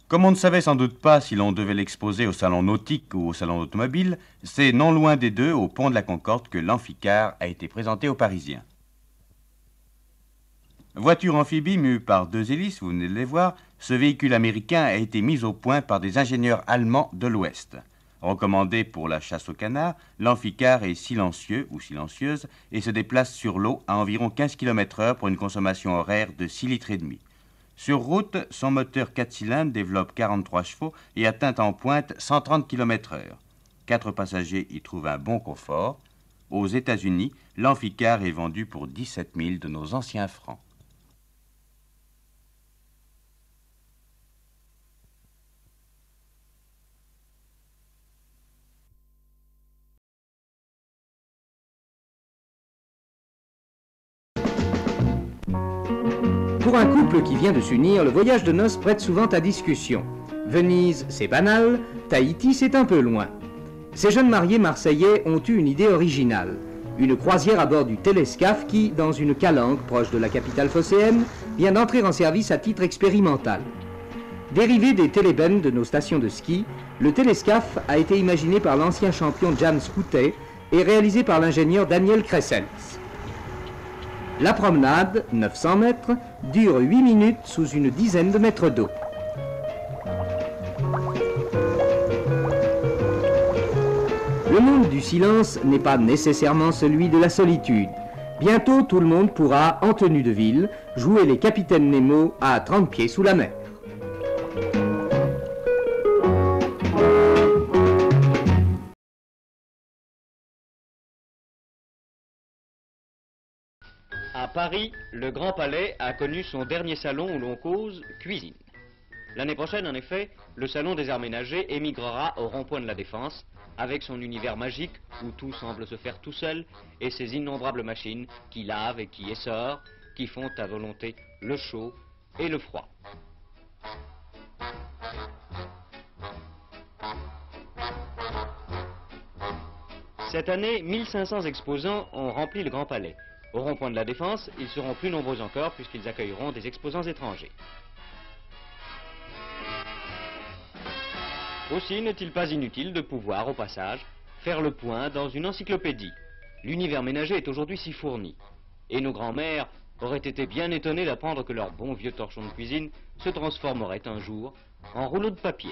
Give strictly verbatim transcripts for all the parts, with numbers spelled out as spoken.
Comme on ne savait sans doute pas si l'on devait l'exposer au salon nautique ou au salon automobile, c'est non loin des deux, au pont de la Concorde, que l'Amphicar a été présenté aux Parisiens. Voiture amphibie mue par deux hélices, vous venez de les voir, ce véhicule américain a été mis au point par des ingénieurs allemands de l'Ouest. Recommandé pour la chasse au canard, l'Amphicar est silencieux ou silencieuse et se déplace sur l'eau à environ quinze kilomètres heure pour une consommation horaire de six litres et demi. Sur route, son moteur quatre cylindres développe quarante-trois chevaux et atteint en pointe cent trente kilomètres heure. Quatre passagers y trouvent un bon confort. Aux États-Unis, l'Amphicar est vendu pour dix-sept mille de nos anciens francs. Pour un couple qui vient de s'unir, le voyage de noces prête souvent à discussion. Venise, c'est banal, Tahiti, c'est un peu loin. Ces jeunes mariés marseillais ont eu une idée originale. Une croisière à bord du Télescaf qui, dans une calanque proche de la capitale phocéenne, vient d'entrer en service à titre expérimental. Dérivé des télébennes de nos stations de ski, le Télescaf a été imaginé par l'ancien champion Jan Scoutet et réalisé par l'ingénieur Daniel Cressels. La promenade, neuf cents mètres, dure huit minutes sous une dizaine de mètres d'eau. Le monde du silence n'est pas nécessairement celui de la solitude. Bientôt, tout le monde pourra, en tenue de ville, jouer les capitaines Nemo à trente pieds sous la mer. À Paris, le Grand Palais a connu son dernier salon où l'on cause cuisine. L'année prochaine, en effet, le salon des arts ménagers émigrera au rond-point de la Défense, avec son univers magique où tout semble se faire tout seul et ses innombrables machines qui lavent et qui essorent, qui font à volonté le chaud et le froid. Cette année, mille cinq cents exposants ont rempli le Grand Palais. Au rond-point de la Défense, ils seront plus nombreux encore puisqu'ils accueilleront des exposants étrangers. Aussi n'est-il pas inutile de pouvoir, au passage, faire le point dans une encyclopédie. L'univers ménager est aujourd'hui si fourni. Et nos grands-mères auraient été bien étonnées d'apprendre que leur bon vieux torchon de cuisine se transformerait un jour en rouleau de papier.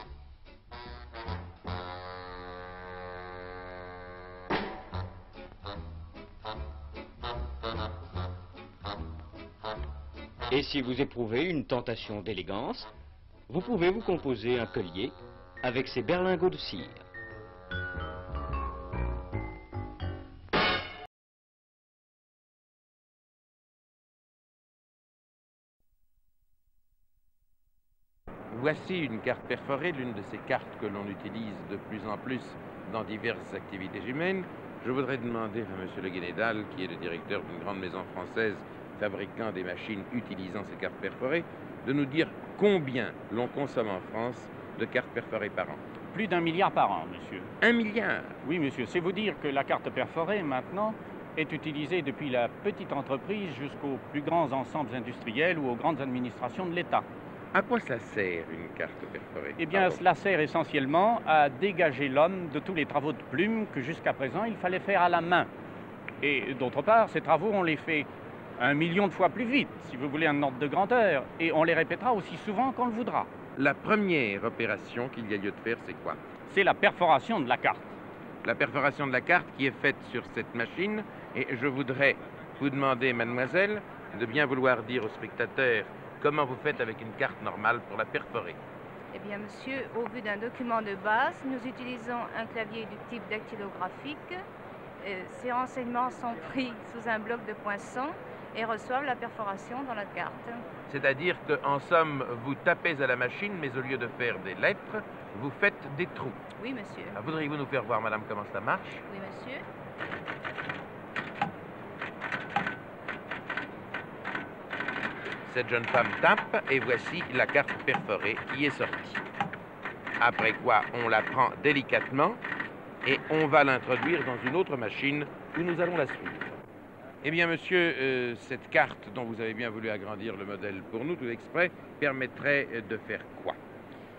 Et si vous éprouvez une tentation d'élégance, vous pouvez vous composer un collier avec ces berlingots de cire. Voici une carte perforée, l'une de ces cartes que l'on utilise de plus en plus dans diverses activités humaines. Je voudrais demander à M. Le Guénédal, qui est le directeur d'une grande maison française fabriquant des machines utilisant ces cartes perforées, de nous dire combien l'on consomme en France de cartes perforées par an. Plus d'un milliard par an, monsieur. Un milliard? Oui, monsieur. C'est vous dire que la carte perforée, maintenant, est utilisée depuis la petite entreprise jusqu'aux plus grands ensembles industriels ou aux grandes administrations de l'État. À quoi ça sert, une carte perforée? Eh bien, Pardon. cela sert essentiellement à dégager l'homme de tous les travaux de plume que jusqu'à présent, il fallait faire à la main. Et d'autre part, ces travaux, on les fait un million de fois plus vite, si vous voulez un ordre de grandeur, et on les répétera aussi souvent qu'on le voudra. La première opération qu'il y a lieu de faire, c'est quoi? C'est la perforation de la carte. La perforation de la carte qui est faite sur cette machine, et je voudrais vous demander, mademoiselle, de bien vouloir dire aux spectateurs comment vous faites avec une carte normale pour la perforer. Eh bien, monsieur, au vu d'un document de base, nous utilisons un clavier du type dactylographique. Euh, ces renseignements sont pris sous un bloc de poinçons et reçoivent la perforation dans la carte. C'est-à-dire qu'en somme, vous tapez à la machine, mais au lieu de faire des lettres, vous faites des trous. Oui, monsieur. Ah, voudriez-vous nous faire voir, madame, comment ça marche? Oui, monsieur. Cette jeune femme tape, et voici la carte perforée qui est sortie. Après quoi, on la prend délicatement, et on va l'introduire dans une autre machine où nous allons la suivre. Eh bien, monsieur, euh, cette carte dont vous avez bien voulu agrandir le modèle pour nous, tout exprès, permettrait de faire quoi?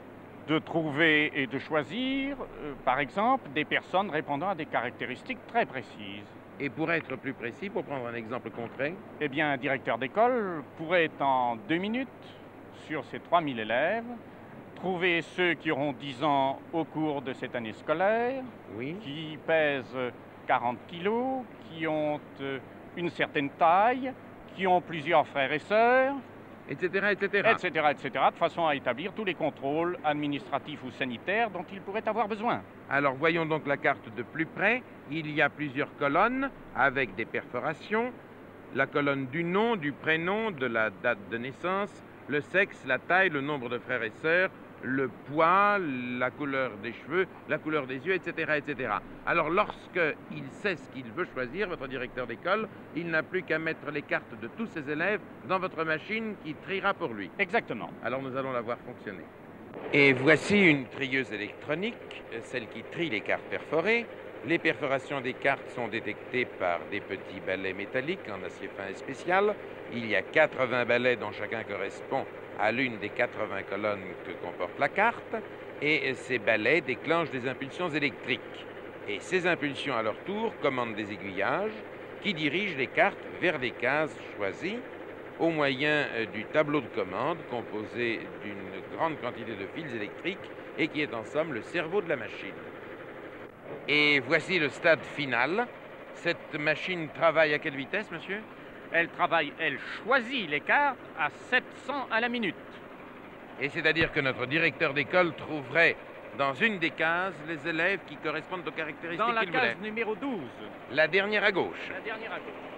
de trouver et de choisir, euh, par exemple, des personnes répondant à des caractéristiques très précises. Et pour être plus précis, pour prendre un exemple concret, Eh bien, un directeur d'école pourrait, en deux minutes, sur ces trois mille élèves, trouver ceux qui auront dix ans au cours de cette année scolaire, oui, qui pèsent quarante kilos, qui ont euh, une certaine taille, qui ont plusieurs frères et sœurs, et cetera, et cetera. et cetera, et cetera, de façon à établir tous les contrôles administratifs ou sanitaires dont ils pourraient avoir besoin. Alors voyons donc la carte de plus près. Il y a plusieurs colonnes avec des perforations. La colonne du nom, du prénom, de la date de naissance, le sexe, la taille, le nombre de frères et sœurs, le poids, la couleur des cheveux, la couleur des yeux, et cetera, et cetera. Alors lorsqu'il sait ce qu'il veut choisir, votre directeur d'école, il n'a plus qu'à mettre les cartes de tous ses élèves dans votre machine qui triera pour lui. Exactement. Alors nous allons la voir fonctionner. Et voici une trieuse électronique, celle qui trie les cartes perforées. Les perforations des cartes sont détectées par des petits balais métalliques en acier fin et spécial. Il y a quatre-vingts balais dont chacun correspond à l'une des quatre-vingts colonnes que comporte la carte. Et ces balais déclenchent des impulsions électriques. Et ces impulsions, à leur tour, commandent des aiguillages qui dirigent les cartes vers des cases choisies au moyen du tableau de commande composé d'une grande quantité de fils électriques et qui est en somme le cerveau de la machine. Et voici le stade final. Cette machine travaille à quelle vitesse, monsieur? Elle travaille, elle choisit les cartes à sept cents à la minute. Et c'est-à-dire que notre directeur d'école trouverait dans une des cases les élèves qui correspondent aux caractéristiques Dans la qu'il case voulait. numéro douze. La dernière à gauche. La dernière à gauche.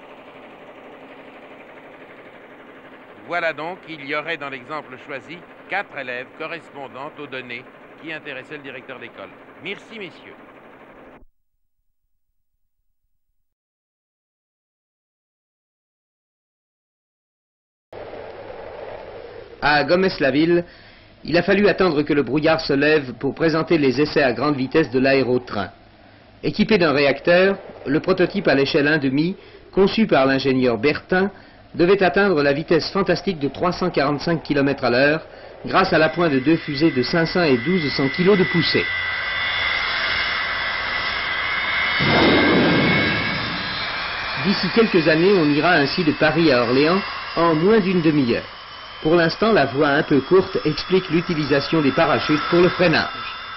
Voilà donc, il y aurait dans l'exemple choisi quatre élèves correspondant aux données qui intéressaient le directeur d'école. Merci, messieurs. À Gomez-la-Ville, il a fallu attendre que le brouillard se lève pour présenter les essais à grande vitesse de l'aérotrain. Équipé d'un réacteur, le prototype à l'échelle un virgule cinq, conçu par l'ingénieur Bertin, devait atteindre la vitesse fantastique de trois cent quarante-cinq kilomètres à l'heure grâce à l'appoint de deux fusées de cinq cents et mille deux cents kilos de poussée. D'ici quelques années, on ira ainsi de Paris à Orléans en moins d'une demi-heure. Pour l'instant, la voie un peu courte explique l'utilisation des parachutes pour le freinage.